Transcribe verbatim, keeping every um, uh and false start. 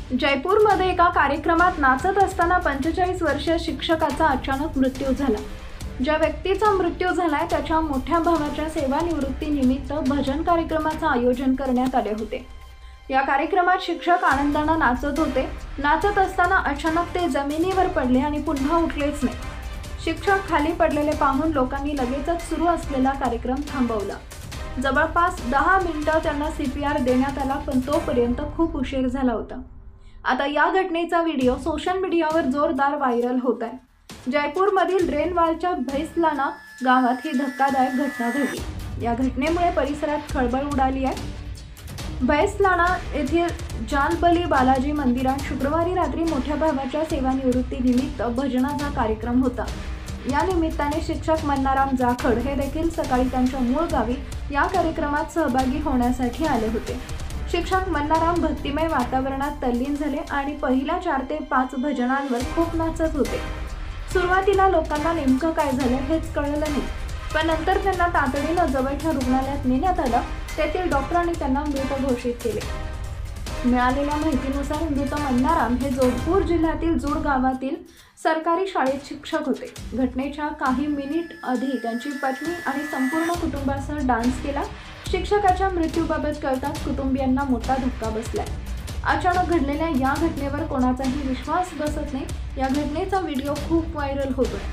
जयपूरमध्ये एका कार्यक्रमात नाचत असताना पंचेचाळीस वर्षीय शिक्षकाचा अचानक मृत्यू झाला। ज्या व्यक्तीचा मृत्यू झालाय त्याच्या मोठ्या भावाच्या सेवानिवृत्तीनिमित्त भजन कार्यक्रमाचे आयोजन करण्यात आले होते। या कार्यक्रमात शिक्षक आनंदाने नाचत होते। नाचत असताना अचानक ते जमिनीवर पडले आणि पुन्हा उठलेच नाही। शिक्षक खाली पडलेले पाहून लोकांनी लगेचच सुरू असलेला कार्यक्रम थांबवला। जवळपास दहा मिनिटं त्यांना सीपीआर देण्यात आला, पण तोपर्यंत खूप उशीर झाला होता। आता या घटनेचा व्हिडिओ सोशल मीडियावर जोरदार व्हायरल होत आहे। जयपूरमधील रेनवालच्या भैसलाना गावात ही धक्कादायक घटना घडली। या घटनेमुळे परिसरात खळबळ उडाली आहे। भैसलाना येथील जालबली बालाजी मंदिरात शुक्रवारी रात्री मोठ्या भावाच्या सेवानिवृत्तीनिमित्त भजनाचा कार्यक्रम होता। या निमित्ताने शिक्षक मन्नाराम जाखड हे देखील सकाळी त्यांच्या मूळ गावी या कार्यक्रमात सहभागी होण्यासाठी आले होते। शिक्षक मन्नाराम भक्तिमय वातावरणात तल्लीन झाले आणि पहिल्या चार ते पाच भजनांवर खूप नाचत होते। सुरुवातीला लोकांना नेमकं काय झालं हेच कळलं नाही, पण नंतर त्यांना तातडीनं जवळच्या रुग्णालयात नेण्यात आलं। तेथील डॉक्टरांनी त्यांना मृत घोषित केले। मिळालेल्या माहितीनुसार मृत मन्नाराम हे जोधपूर जिल्ह्यातील जुड गावातील सरकारी शाळेत शिक्षक होते। घटनेच्या काही मिनिट आधी त्यांची पत्नी आणि संपूर्ण कुटुंबासह डान्स केला। शिक्षकाच्या मृत्यूबाबत कळताच कुटुंबियांना मोठा धक्का बसलाय। अचानक घडलेल्या या घटनेवर कोणाचाही विश्वास बसत नाही। या घटनेचा व्हिडिओ खूप व्हायरल होतोय।